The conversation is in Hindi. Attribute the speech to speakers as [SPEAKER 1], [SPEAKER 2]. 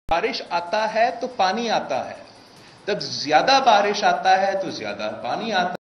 [SPEAKER 1] बारिश आता है तो पानी आता है, जब ज्यादा बारिश आता है तो ज्यादा पानी आता है।